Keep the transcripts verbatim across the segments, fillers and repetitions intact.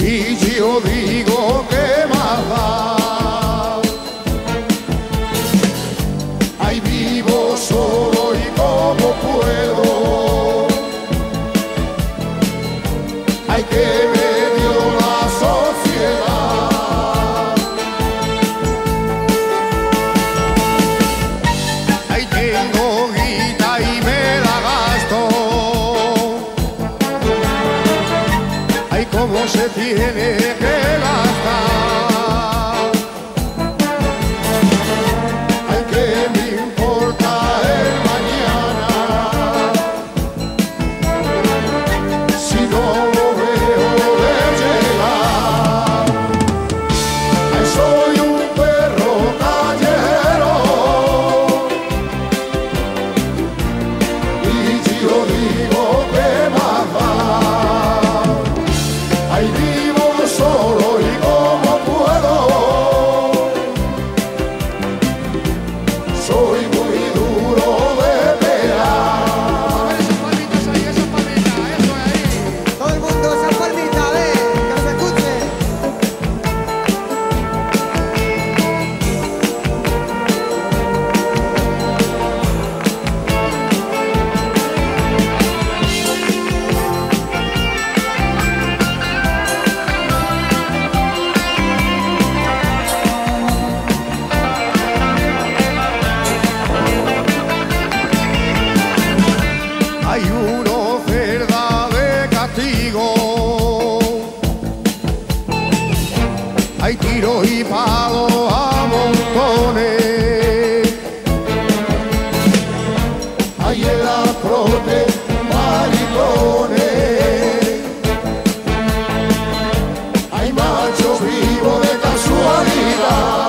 y yo digo que más da. Ahí vivo solo y como puedo, hay que me dio la sociedad. Ahí tengo guita y me la gasto. Ay, cómo se tiene que gastar. Ay, que me importa el mañana si no lo veo de llegar. Ay, soy un perro callejero y yo digo que más va. Ahí vivo solo y como puedo, soy muy duro de pegar. Esas palmitas ahí, esas palmitas, eso ahí. Todo el mundo, esa palmita, ve, que se escuche. Hay una oferta de castigo, hay tiro y palo a montones, hay en la frote maricones, hay machos vivos de casualidad.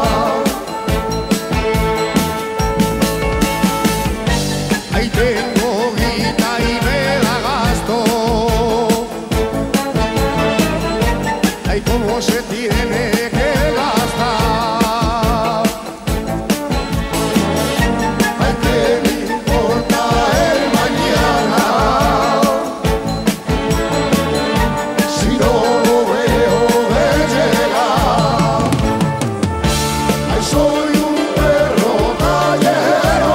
Ahí tengo guita y me la gasto. Ay, cómo se tiene que gastar. Ay, que me importa el mañana si no lo veo de llegar. Ay, soy un perro callejero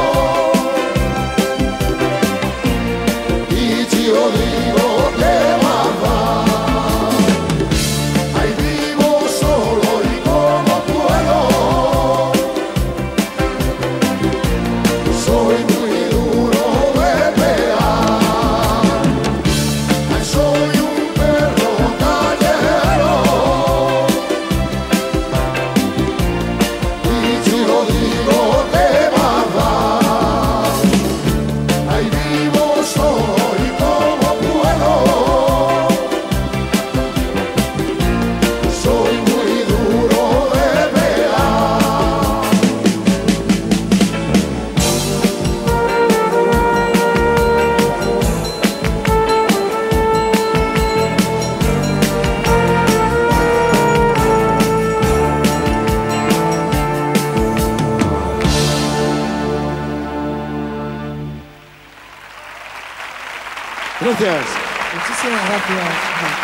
y yo digo que más va. Ahí vivo solo y como puedo, soy muy duro de pegar. Ay, soy un perro callejero y yo digo que más va. Ahí vivo solo y como puedo, soy muy duro de pegar. Gracias. Muchísimas gracias.